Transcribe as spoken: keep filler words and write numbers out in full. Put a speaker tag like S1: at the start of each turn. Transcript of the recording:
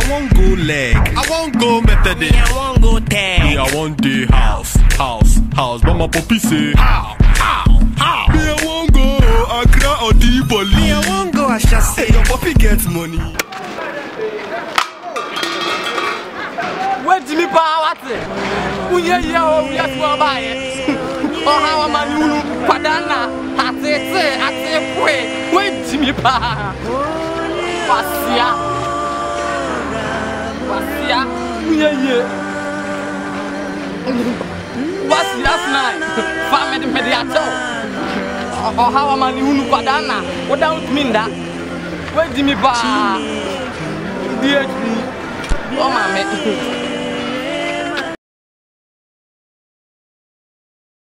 S1: won't go leg, I won't go Methodist,
S2: I won't go tag.
S1: me I want the house, house, house. But my puppy say how, how, how? Me I won't go Accra or Tripoli.
S2: Me I won't go Ashase.
S1: Hey, your puppy gets money.
S3: Where Jimmy Pa what? Unya ya o ya so ba ye. O ha wa ma ni unu kwadana. Atete, atepwe. Where Jimmy Pa? Wasia. Wasia. Unya ye. Wasia snai. Fa me me dia to. O ha wa ma ni unu kwadana. What don't mean that? Where Jimmy Pa? Dear, oh my man.